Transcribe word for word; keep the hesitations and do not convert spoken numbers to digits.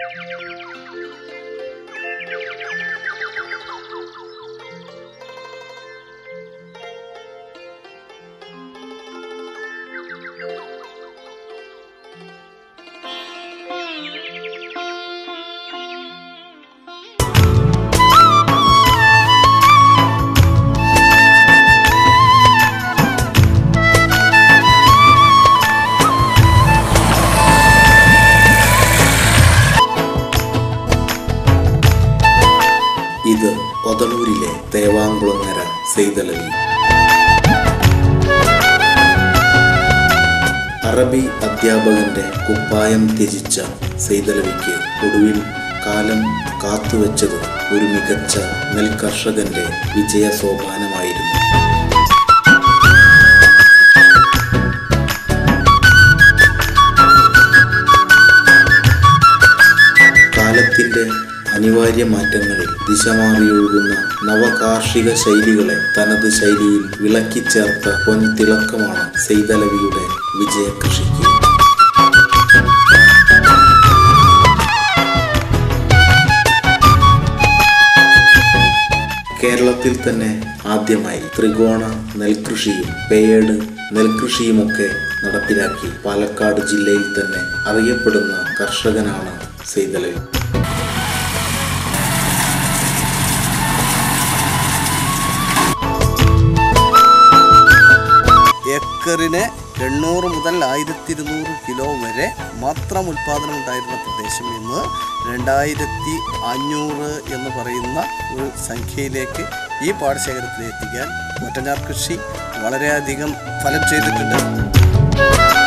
ഇത് ഒതളൂരിലെ തേവാങ്കുളങ്ങര സെയ്തലവി. അറബി അധ്യാപകന്റെ കുപ്പായം ത്യജിച്ച സെയ്തലവിക്ക് ഒടുവിൽ കാലം കാത്തുവെച്ചത് ഒരു മികച്ച നെൽകർഷകന്റെ വിജയ സോപാനമായിരുന്നു. കാലത്തിന്റെ അനിവാര്യ മാറ്റങ്ങളിൽ ദിശമാറിയൊഴുകുന്ന നവകാർഷിക ശൈലികളെ തനത് ശൈലിയിൽ വിളക്കിച്ചേർത്ത പൊൻതിളക്കമാണ് സെയ്തലവിയുടെ വിജയകൃഷിക്ക്. കേരളത്തിൽ തന്നെ ആദ്യമായി ത്രികോണ നെൽകൃഷിയും പേയേട് നെൽകൃഷിയുമൊക്കെ നടപ്പിലാക്കി പാലക്കാട് ജില്ലയിൽ തന്നെ അറിയപ്പെടുന്ന കർഷകനാണ് സെയ്തലവി. ഏക്കറിന് എണ്ണൂറ് മുതൽ ആയിരത്തി ഇരുന്നൂറ് കിലോ വരെ മാത്രം ഉൽപ്പാദനം ഉണ്ടായിരുന്ന പ്രദേശം ഇന്ന് രണ്ടായിരത്തി അഞ്ഞൂറ് എന്ന് പറയുന്ന ഒരു സംഖ്യയിലേക്ക് ഈ പാടശേഖരത്തിൽ എത്തിക്കാൻ ഒറ്റഞ്ഞാർ കൃഷി വളരെയധികം ഫലം ചെയ്തിട്ടുണ്ട്.